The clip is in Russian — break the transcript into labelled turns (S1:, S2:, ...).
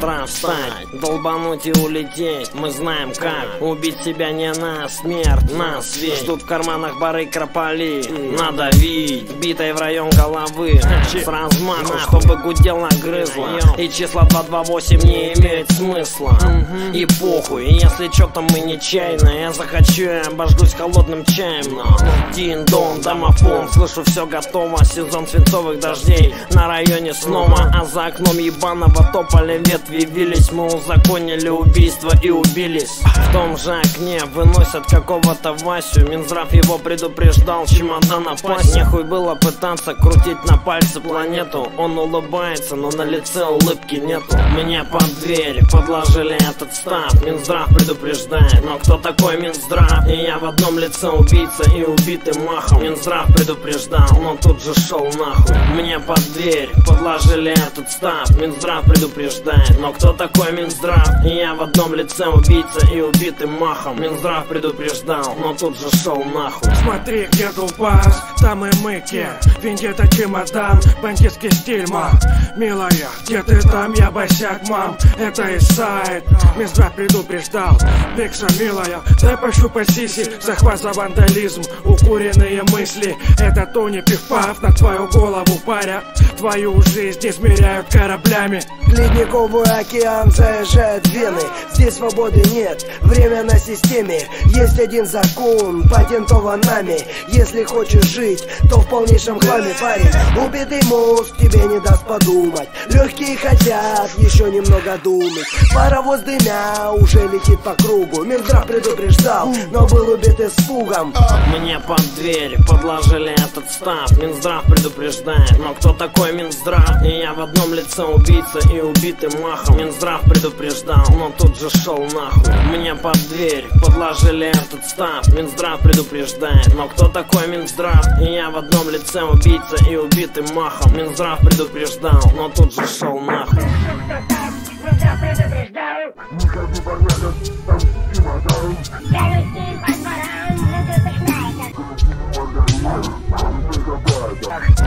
S1: утра встать, долбануть и улететь. Мы знаем как убить себя не на смерть, на свет. Ждут в карманах бары крополи, надавить битой в район головы с размаху, чтобы гудел нагрызло. И числа 228 не имеет смысла. И похуй, если чё-то мы нечаянно, я захочу, я обождусь холодным чаем. Но дин-дон, домофон, слышу, все готово. Сезон свинцовых дождей на районе снова, а за окном ебаного тополя ветви вились. Мы узаконили убийство и убились. В том же окне выносят какого-то Васю. Минздрав его предупреждал, чемодан опасен. Нехуй было пытаться крутить на пальце планету. Он улыбается, но на лице улыбки нету. Мне под дверь подложили этот став. Минздрав предупреждает, но кто такой Минздрав? И я в одном лице убийца и убитый махом. Минздрав предупреждал, но тут же шел нахуй. Мне под дверь подложили этот став. Минздрав предупреждает, но кто такой Минздрав? И я в одном лице убийца и убитый махом. Минздрав предупреждал, но тут же шел нахуй.
S2: Смотри, где Дубас, там и мыки. Вендетта, чемодан, бандитский стиль, мам. Милая, где ты там, я босяк, мам. Это и сайт. Минздрав предупреждал. Бикса, милая, дай пощупай сиси. Захват за вандализм, укуренные мысли. Это Тони Пиф-Паф на твою голову, паря. Твою жизнь измеряют кораблями.
S3: Ледниковый океан заезжает в Вены. Здесь свободы нет, время на системе. Есть один закон, патентован нами. Если хочешь жить, то в полнейшем хламе, парень. Убитый мозг тебе не даст подумать. Легкие хотят еще немного думать. Паровоз дымя уже летит по кругу. Минздрав предупреждал, но был убит испугом.
S1: Мне под дверь подложили этот став. Минздрав предупреждает, но кто такой Минздрав? И я в одном лице убийца и убитый махом. Минздрав предупреждал, но тут же шел нахуй. Мне под дверь подложили этот став. Минздрав предупреждает, но кто такой Минздрав? И я в одном лице убийца и убитый махом. Минздрав предупреждал, но тут же шел нахуй.
S4: Минздрав предупреждал. Не ходи по рядом, там чемодан. Я летим по дворам, это точно это.